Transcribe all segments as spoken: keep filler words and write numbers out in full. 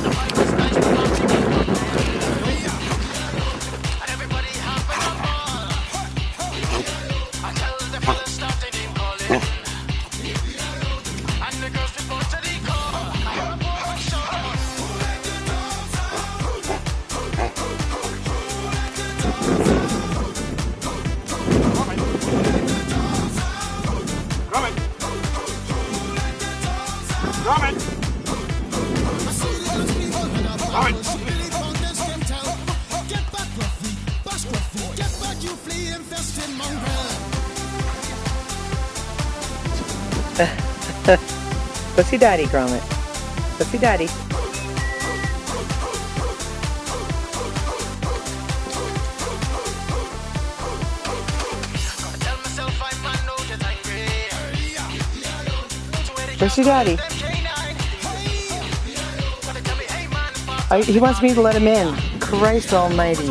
Go see Daddy, Gromit. Go see Daddy. Go see Daddy. I, he wants me to let him in. Christ almighty.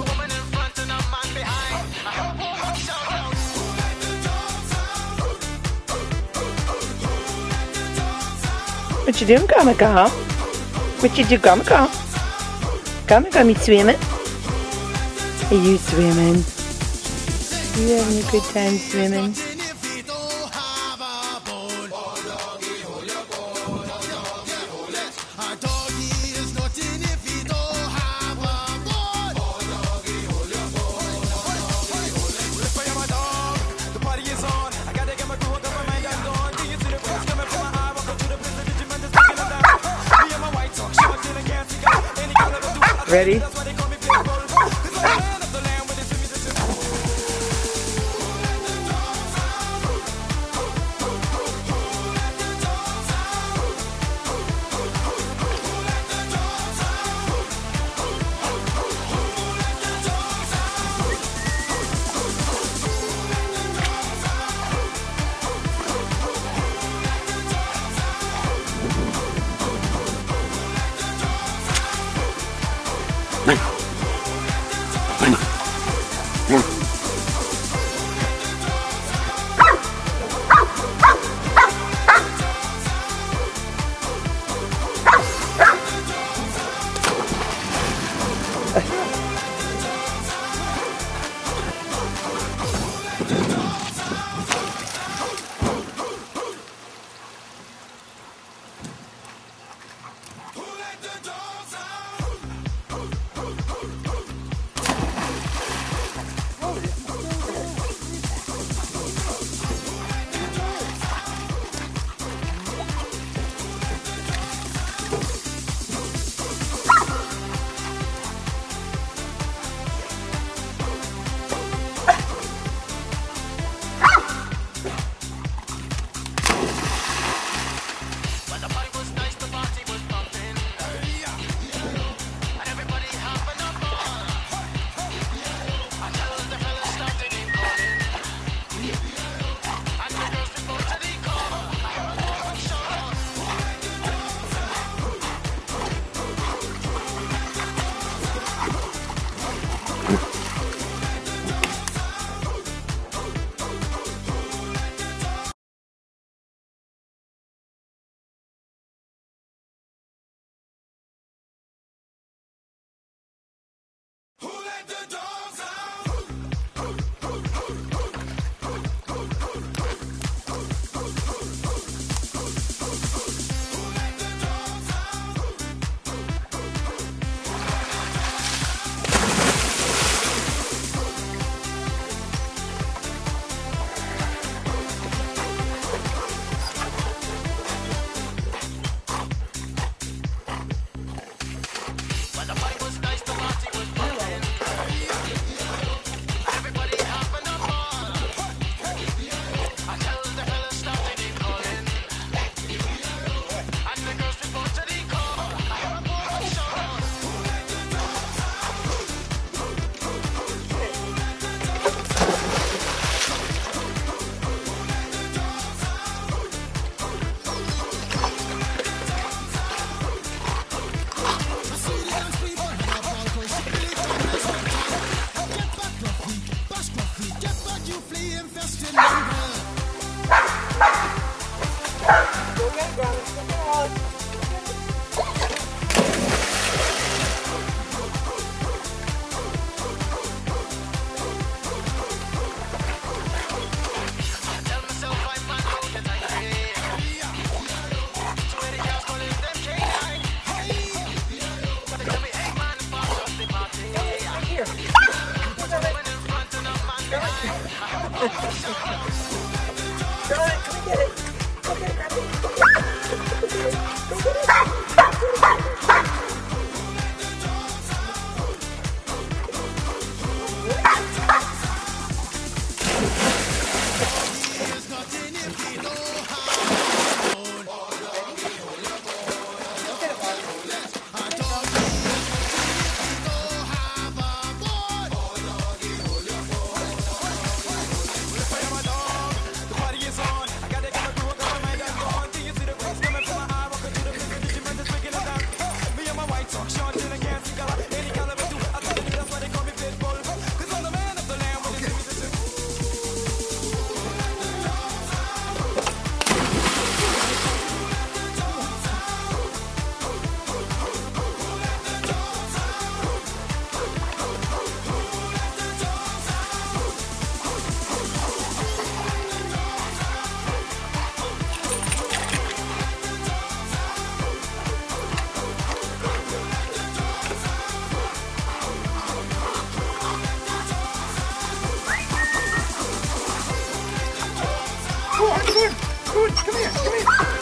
What you doing, Comic-Con? What you do, Comic-Con? Comic-Con, you swimming? Are you swimming? You having a good time swimming? Ready?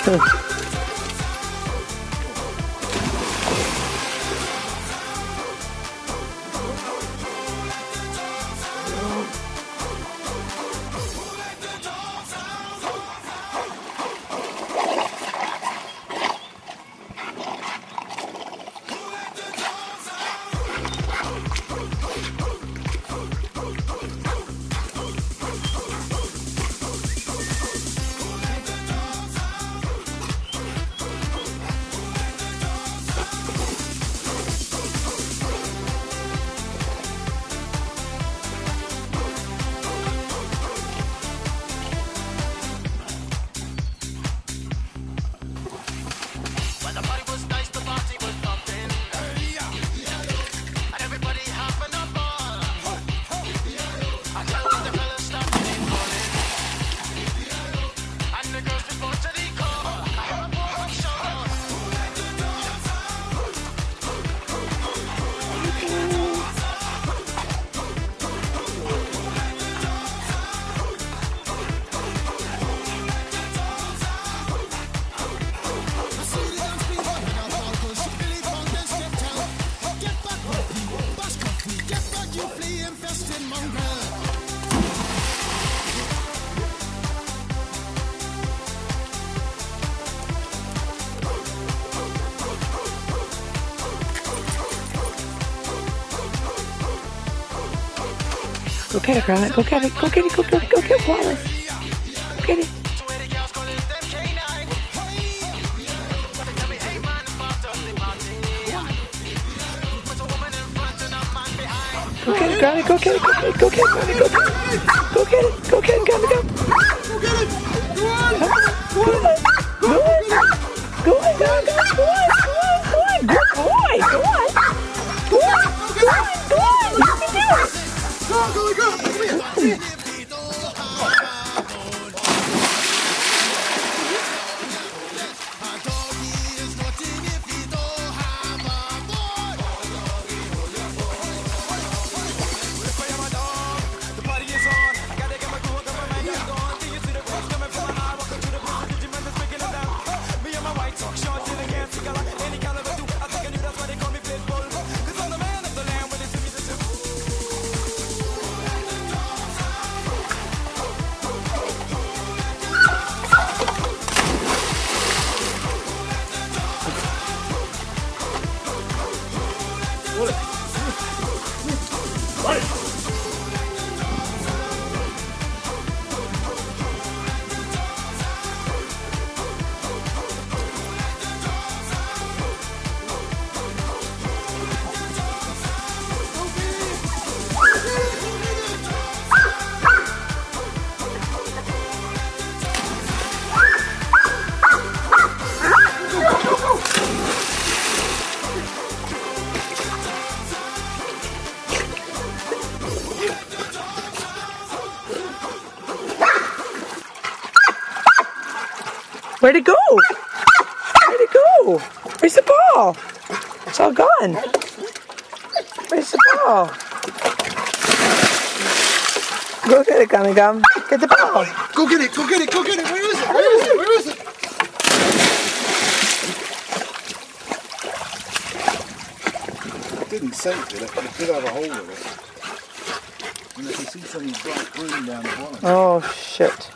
Go get it, Gromit. Go get it. Go get it. Go get it. Go get Wallace. Go get it. Go get it, Gromit. Go get it. Go get it. Go get it, Gromit. Go get it. Go get it. Go get it, Gromit. Go. Go get it. Go on. Go on. Go on. Go on. Go on. Go on. Go on. Go on. Good boy. Go on. Go on. Go on. Go on. You can do it. Go on, go on, go on. Come here. Come here. Where'd it go? Where'd it go? Where's the ball? It's all gone. Where's the ball? Go get it, Gummy Gum. Get the ball. Go get it, go get it, go get it. Where is it? Where is it? Where is it? It didn't sink, did it? But it did have a hole in it. And I can see some black green down the bottom. Oh, shit.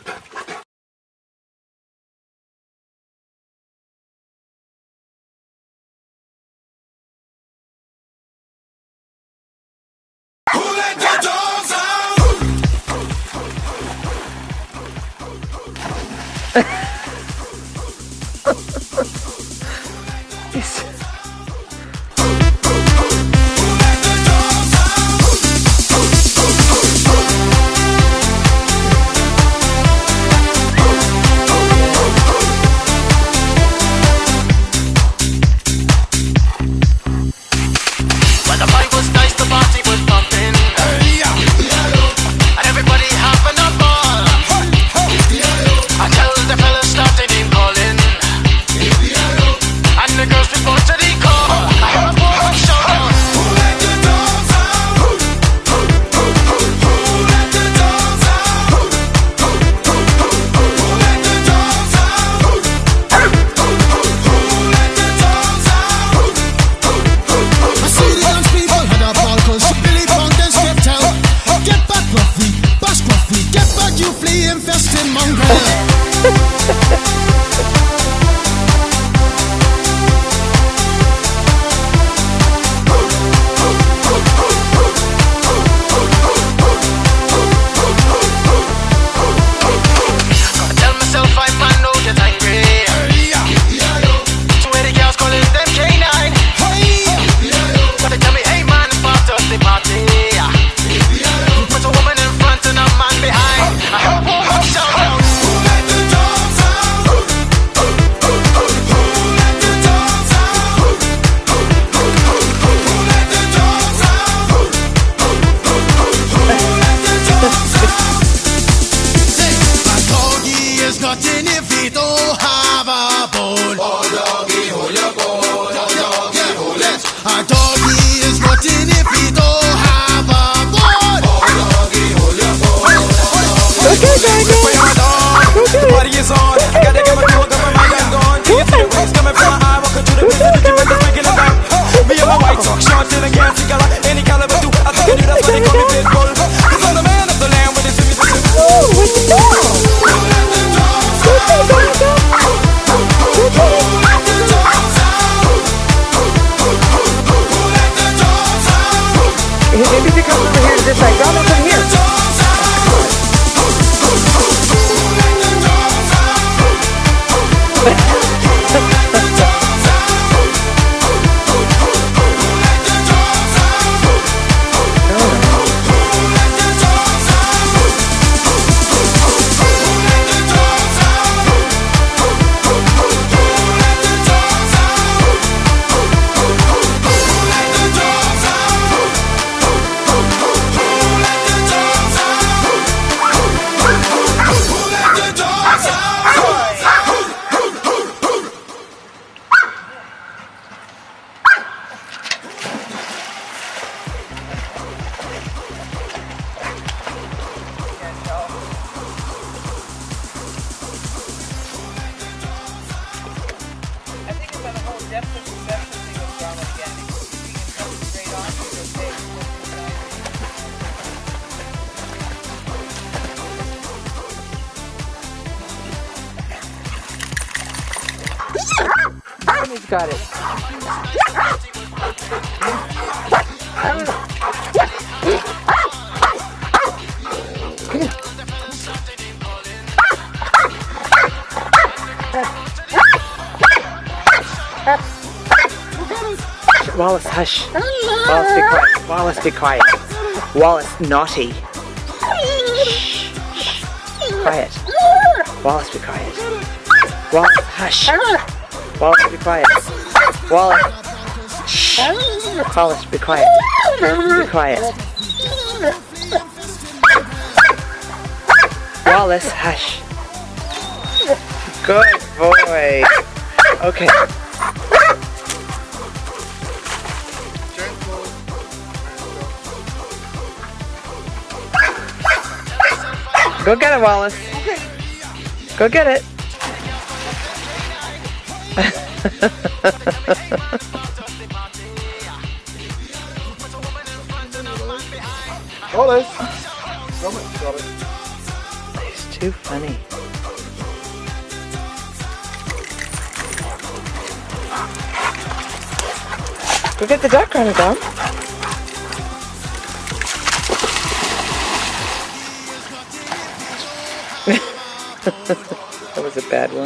He's got it. Wallace, hush. Wallace, be quiet. Wallace, be quiet. Wallace, naughty. Shh, shh. Quiet. Wallace, be quiet. Wallace, hush. Wallace, be quiet. Wallace, shh. Wallace, be quiet. Be quiet. Wallace, hush. Good boy. Okay. Go get it, Wallace. Go get it. Wallace! Come on, got it. He's too funny. Go get the duck, Chronodom. That was a bad one.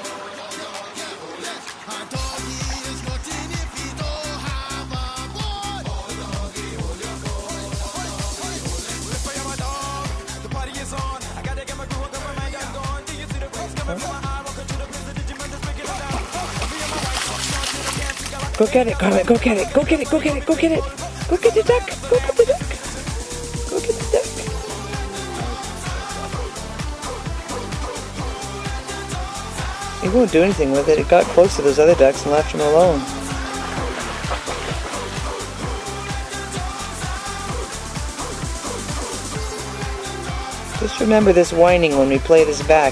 Go get it, Carmen. Go get it. Go get it. Go get it. Go get it. Go get the duck. Go get the duck. Go get the duck. He won't do anything with it. It got close to those other ducks and left him alone. Just remember this whining when we play this back.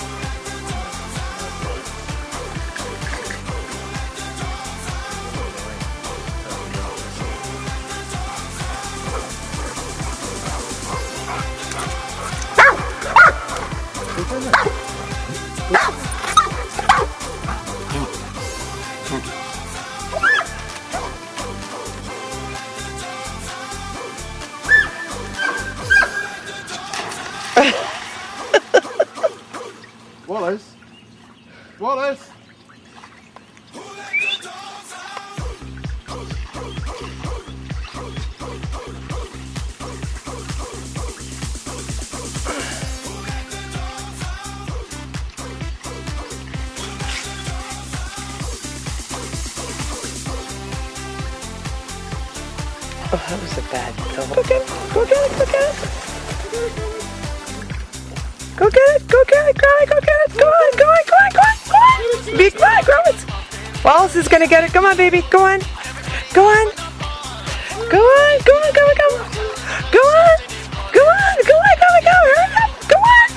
Wallace! Wallace! Oh, that was a bad throw. Go get it! Go get it! Go get it! Go get it! Go get it! Go on! Go get it! Go on! Go on! Go on! Go on! Go on! Be quiet, Gromit! Wallace is gonna get it. Come on, baby. Go on! Go on! Go on! Go on! Go on! Go on! Go on! Go on! Go on! Go on! Go! Hurry up! Go on!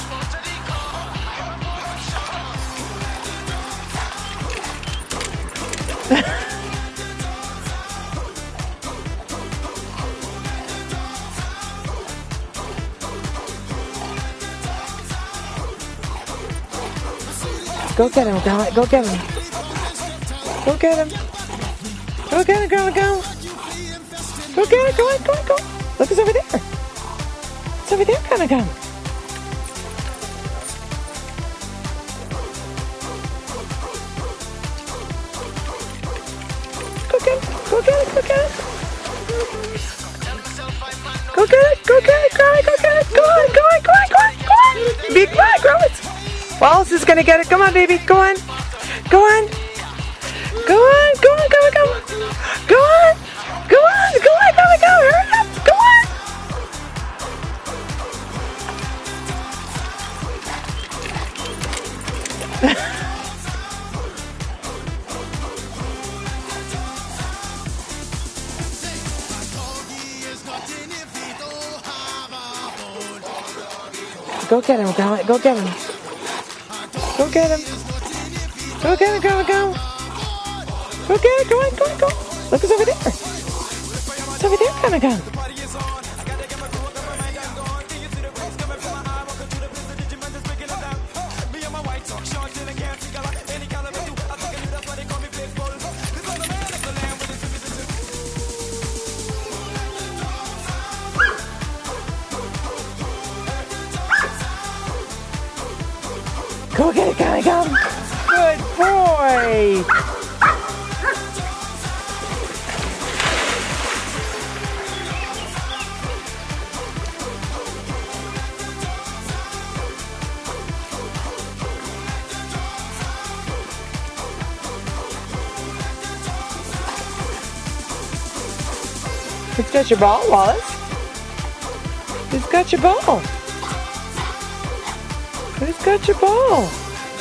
Go get him, Gromit. Go get him. Go get him. Go get him, Gromit. Go. Go get it. Go on, go on, go on. Look, it's over there. It's over there, Gromit. Go. Go get it. Go get it. Go get it. Go get it. Go get it, Gromit. Go get it. Go on, go on, go on, go on, go on. Be quiet, Gromit. Wallace is gonna get it. Come on, baby. Go on. Go on. Go on. Go on. Go on. Go on. Go on. Go on. Go on. Go on. Go. Hurry up. Go on. Go get him. Go, go get him. Go get him. Go get him. Go, go. Go get it. Go on, go on, go on. Look, it's over there. It's over there, Comic-Con. Go get it, Comic-Con. Good boy. Who's got your ball, Wallace? Who's got your ball? Who's got your ball?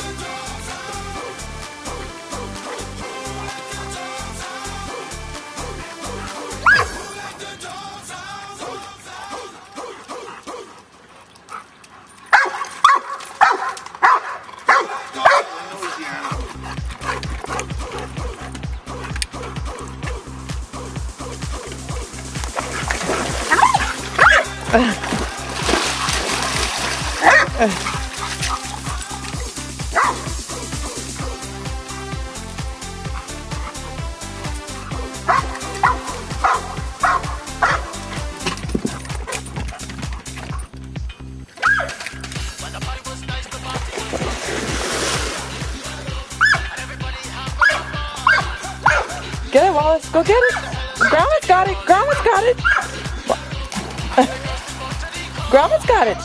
Uh. Uh. Get it, Wallace. Go get it. Grandma's got it. Grandma's got it. Grandma's got it.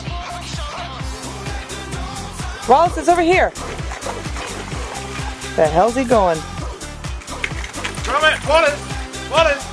Wallace is over here. The hell's he going? Grandma, Wallace! Wallace!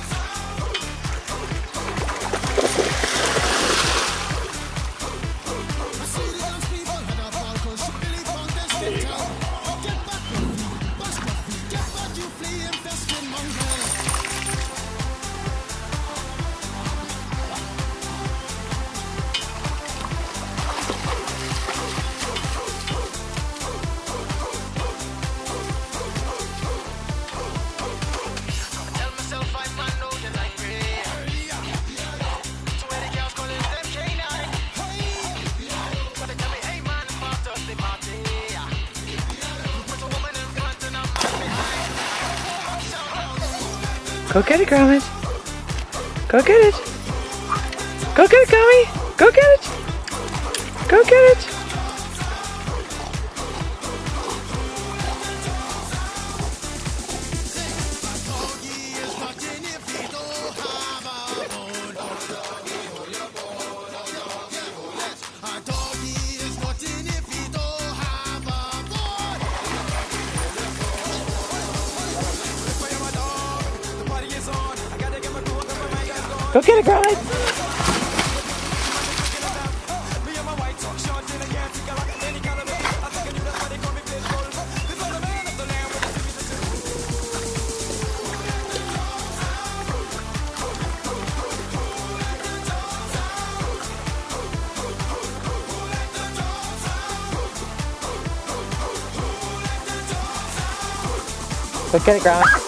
Go get it, Gromit. Go get it. Go get it, Gummy. Go get it. Go get it. Go get it, Gromit. Go get it, Gromit.